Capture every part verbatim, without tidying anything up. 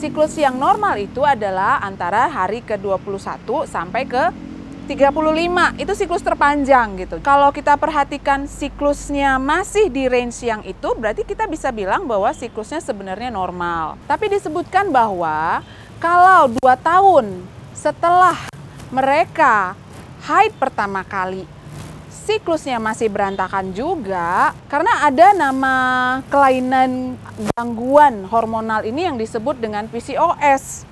siklus yang normal itu adalah antara hari ke dua puluh satu sampai ke tiga puluh lima, itu siklus terpanjang gitu. Kalau kita perhatikan siklusnya masih di range yang itu, berarti kita bisa bilang bahwa siklusnya sebenarnya normal. Tapi disebutkan bahwa kalau dua tahun setelah mereka haid pertama kali, siklusnya masih berantakan juga, karena ada nama kelainan gangguan hormonal ini yang disebut dengan P C O S.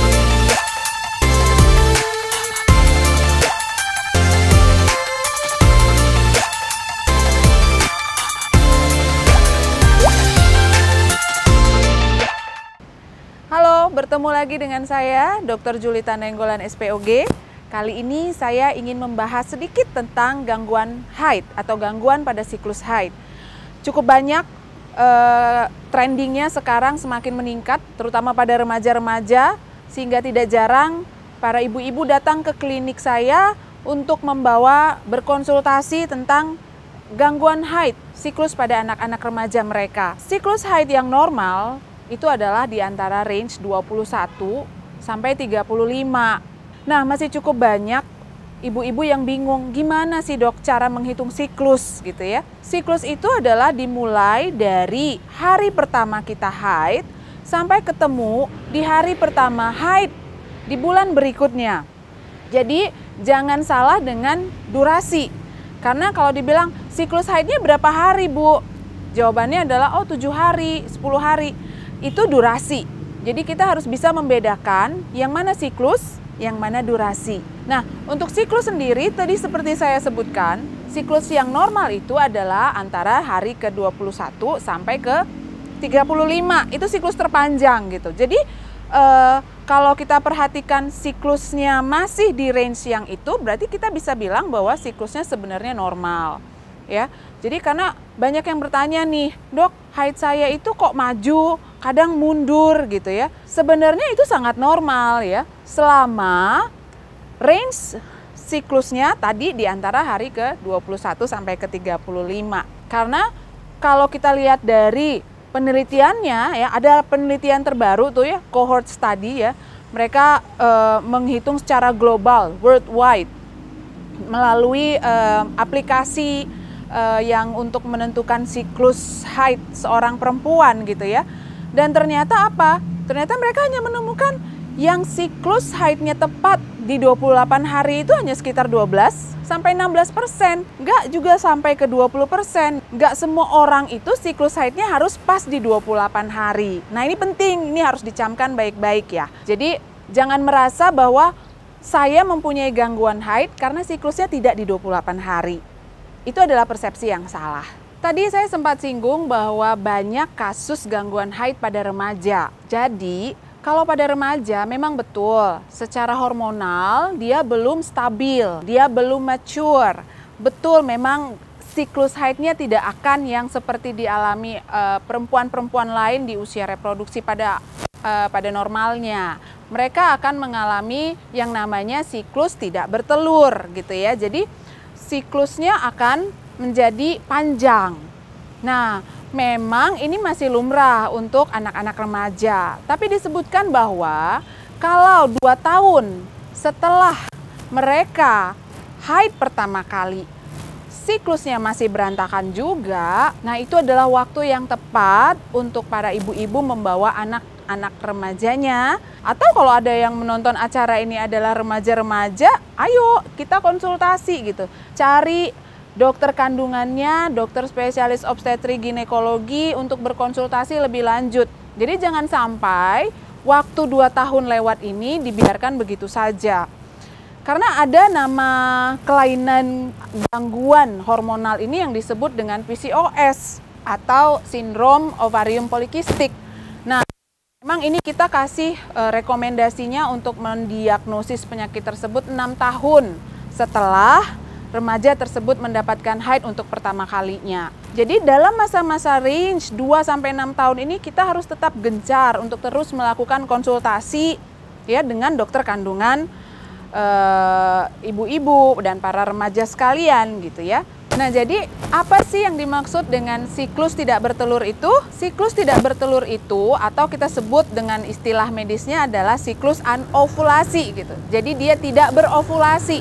Halo, bertemu lagi dengan saya, dokter Julita Nainggolan S P O G. Kali ini saya ingin membahas sedikit tentang gangguan haid atau gangguan pada siklus haid. Cukup banyak eh, trendingnya sekarang semakin meningkat, terutama pada remaja-remaja, sehingga tidak jarang para ibu-ibu datang ke klinik saya untuk membawa berkonsultasi tentang gangguan haid, siklus pada anak-anak remaja mereka. Siklus haid yang normal itu adalah di antara range dua puluh satu sampai tiga puluh lima. Nah, masih cukup banyak ibu-ibu yang bingung, gimana sih dok cara menghitung siklus gitu ya. Siklus itu adalah dimulai dari hari pertama kita haid sampai ketemu di hari pertama haid di bulan berikutnya. Jadi jangan salah dengan durasi. Karena kalau dibilang siklus haidnya berapa hari bu? Jawabannya adalah oh tujuh hari, sepuluh hari. Itu durasi. Jadi kita harus bisa membedakan yang mana siklus, yang mana durasi. Nah, untuk siklus sendiri tadi seperti saya sebutkan, siklus yang normal itu adalah antara hari ke dua puluh satu sampai ke tiga puluh lima. Itu siklus terpanjang gitu. Jadi eh, kalau kita perhatikan siklusnya masih di range yang itu, berarti kita bisa bilang bahwa siklusnya sebenarnya normal. Ya, jadi karena banyak yang bertanya nih, dok, haid saya itu kok maju, kadang mundur gitu ya. Sebenarnya itu sangat normal ya, selama range siklusnya tadi di antara hari ke dua puluh satu sampai ke tiga puluh lima. Karena kalau kita lihat dari penelitiannya ya, ada penelitian terbaru tuh ya, cohort study ya, mereka eh, menghitung secara global, worldwide, melalui eh, aplikasi Uh, yang untuk menentukan siklus haid seorang perempuan gitu ya. Dan ternyata apa? Ternyata mereka hanya menemukan yang siklus haidnya tepat di dua puluh delapan hari itu hanya sekitar dua belas sampai enam belas persen. Nggak juga sampai ke dua puluh persen. Nggak semua orang itu siklus haidnya harus pas di dua puluh delapan hari. Nah ini penting, ini harus dicamkan baik-baik ya. Jadi jangan merasa bahwa saya mempunyai gangguan haid karena siklusnya tidak di dua puluh delapan hari. Itu adalah persepsi yang salah. Tadi saya sempat singgung bahwa banyak kasus gangguan haid pada remaja. Jadi, kalau pada remaja memang betul, secara hormonal dia belum stabil, dia belum mature. Betul, memang siklus haidnya tidak akan yang seperti dialami perempuan-perempuan lain di usia reproduksi pada uh, pada normalnya. Mereka akan mengalami yang namanya siklus tidak bertelur gitu ya. Jadi siklusnya akan menjadi panjang. Nah, memang ini masih lumrah untuk anak-anak remaja. Tapi disebutkan bahwa kalau dua tahun setelah mereka haid pertama kali, siklusnya masih berantakan juga, nah itu adalah waktu yang tepat untuk para ibu-ibu membawa anak-anak remajanya. Atau kalau ada yang menonton acara ini adalah remaja-remaja, ayo kita konsultasi gitu. Cari dokter kandungannya, dokter spesialis obstetri ginekologi untuk berkonsultasi lebih lanjut. Jadi jangan sampai waktu dua tahun lewat ini dibiarkan begitu saja. Karena ada nama kelainan gangguan hormonal ini yang disebut dengan P C O S atau sindrom ovarium polikistik. Nah, memang ini kita kasih e, rekomendasinya untuk mendiagnosis penyakit tersebut enam tahun setelah remaja tersebut mendapatkan haid untuk pertama kalinya. Jadi dalam masa-masa range dua sampai enam tahun ini kita harus tetap gencar untuk terus melakukan konsultasi ya dengan dokter kandungan ibu-ibu dan para remaja sekalian gitu ya. Nah, jadi apa sih yang dimaksud dengan siklus tidak bertelur itu? Siklus tidak bertelur itu atau kita sebut dengan istilah medisnya adalah siklus anovulasi gitu. Jadi dia tidak berovulasi.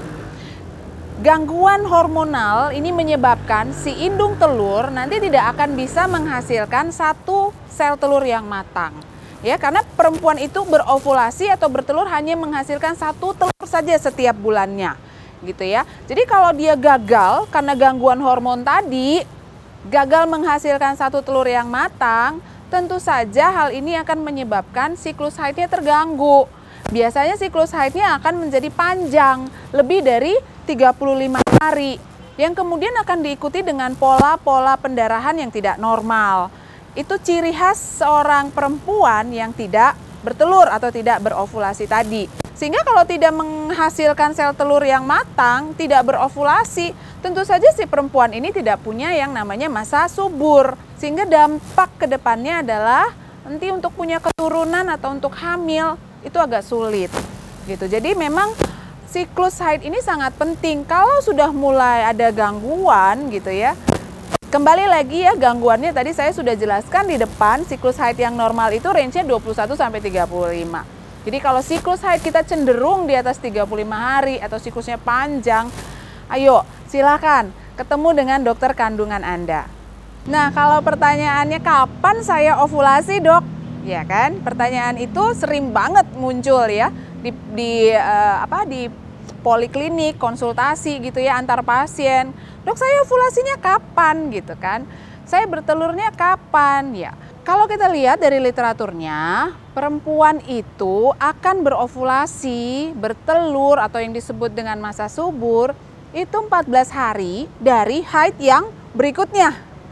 Gangguan hormonal ini menyebabkan si indung telur nanti tidak akan bisa menghasilkan satu sel telur yang matang. Ya, karena perempuan itu berovulasi atau bertelur hanya menghasilkan satu telur saja setiap bulannya. Gitu ya. Jadi kalau dia gagal karena gangguan hormon tadi, gagal menghasilkan satu telur yang matang, tentu saja hal ini akan menyebabkan siklus haidnya terganggu. Biasanya siklus haidnya akan menjadi panjang, lebih dari tiga puluh lima hari, yang kemudian akan diikuti dengan pola-pola pendarahan yang tidak normal. Itu ciri khas seorang perempuan yang tidak bertelur atau tidak berovulasi tadi. Sehingga kalau tidak menghasilkan sel telur yang matang, tidak berovulasi, tentu saja si perempuan ini tidak punya yang namanya masa subur. Sehingga dampak ke depannya adalah nanti untuk punya keturunan atau untuk hamil, itu agak sulit. Gitu. Jadi memang siklus haid ini sangat penting. Kalau sudah mulai ada gangguan gitu ya, kembali lagi ya gangguannya tadi saya sudah jelaskan di depan, siklus haid yang normal itu range-nya dua puluh satu sampai tiga puluh lima. Jadi kalau siklus haid kita cenderung di atas tiga puluh lima hari atau siklusnya panjang, ayo silakan ketemu dengan dokter kandungan Anda. Nah, kalau pertanyaannya kapan saya ovulasi, Dok? Ya kan? Pertanyaan itu sering banget muncul ya di di uh, apa di poliklinik, konsultasi gitu ya antar pasien. Dok, saya ovulasinya kapan gitu kan? Saya bertelurnya kapan? Ya. Kalau kita lihat dari literaturnya, perempuan itu akan berovulasi, bertelur atau yang disebut dengan masa subur itu empat belas hari dari haid yang berikutnya.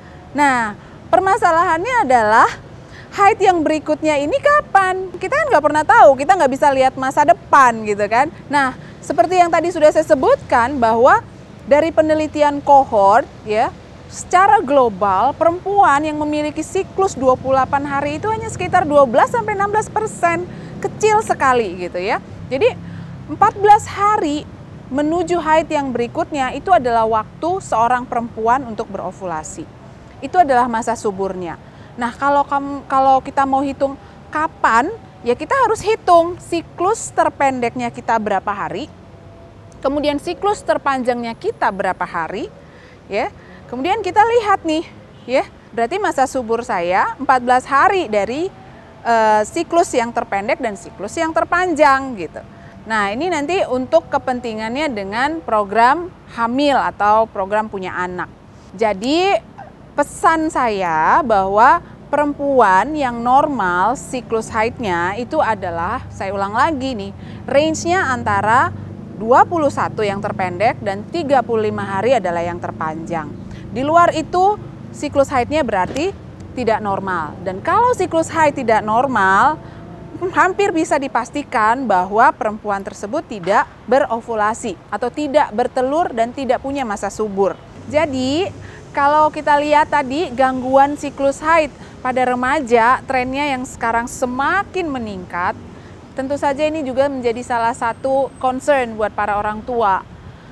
Nah, permasalahannya adalah haid yang berikutnya ini kapan? Kita kan nggak pernah tahu, kita nggak bisa lihat masa depan gitu kan. Nah, seperti yang tadi sudah saya sebutkan bahwa dari penelitian kohort ya, secara global, perempuan yang memiliki siklus dua puluh delapan hari itu hanya sekitar dua belas sampai enam belas persen, kecil sekali gitu ya. Jadi empat belas hari menuju haid yang berikutnya itu adalah waktu seorang perempuan untuk berovulasi. Itu adalah masa suburnya. Nah, kalau kalau kita mau hitung kapan, ya kita harus hitung siklus terpendeknya kita berapa hari, kemudian siklus terpanjangnya kita berapa hari, ya. Kemudian kita lihat nih, ya, berarti masa subur saya empat belas hari dari uh, siklus yang terpendek dan siklus yang terpanjang gitu. Nah, ini nanti untuk kepentingannya dengan program hamil atau program punya anak. Jadi pesan saya bahwa perempuan yang normal siklus haidnya itu adalah, saya ulang lagi nih, range-nya antara dua puluh satu yang terpendek dan tiga puluh lima hari adalah yang terpanjang. Di luar itu siklus haidnya berarti tidak normal. Dan kalau siklus haid tidak normal, hampir bisa dipastikan bahwa perempuan tersebut tidak berovulasi atau tidak bertelur dan tidak punya masa subur. Jadi kalau kita lihat tadi gangguan siklus haid pada remaja, trennya yang sekarang semakin meningkat, tentu saja ini juga menjadi salah satu concern buat para orang tua.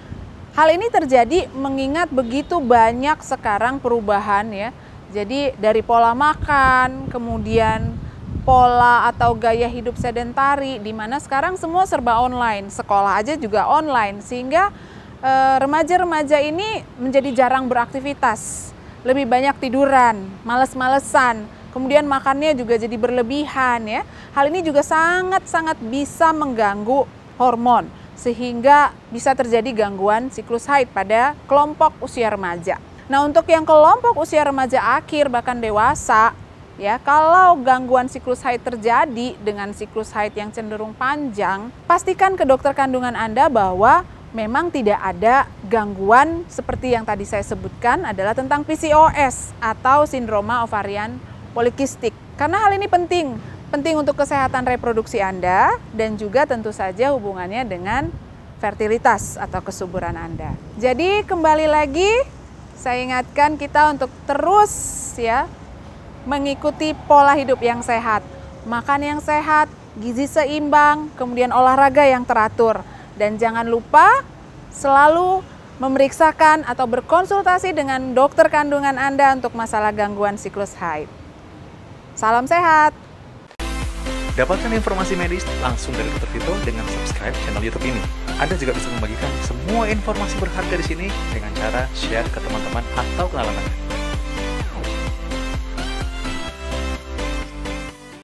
Hal ini terjadi mengingat begitu banyak sekarang perubahan ya. Jadi dari pola makan, kemudian pola atau gaya hidup sedentari, di mana sekarang semua serba online, sekolah aja juga online, sehingga remaja-remaja e, ini menjadi jarang beraktivitas, lebih banyak tiduran, males-malesan, kemudian makannya juga jadi berlebihan ya. Hal ini juga sangat-sangat bisa mengganggu hormon, sehingga bisa terjadi gangguan siklus haid pada kelompok usia remaja. Nah, untuk yang kelompok usia remaja akhir bahkan dewasa, ya, kalau gangguan siklus haid terjadi dengan siklus haid yang cenderung panjang, pastikan ke dokter kandungan Anda bahwa memang tidak ada gangguan seperti yang tadi saya sebutkan adalah tentang P C O S atau sindroma ovarian polikistik. Karena hal ini penting. Penting untuk kesehatan reproduksi Anda dan juga tentu saja hubungannya dengan fertilitas atau kesuburan Anda. Jadi kembali lagi saya ingatkan kita untuk terus ya mengikuti pola hidup yang sehat, makan yang sehat, gizi seimbang, kemudian olahraga yang teratur, dan jangan lupa selalu memeriksakan atau berkonsultasi dengan dokter kandungan Anda untuk masalah gangguan siklus haid. Salam sehat! Dapatkan informasi medis langsung dari Dokter Vito dengan subscribe channel YouTube ini. Anda juga bisa membagikan semua informasi berharga di sini dengan cara share ke teman-teman atau kenalan Anda.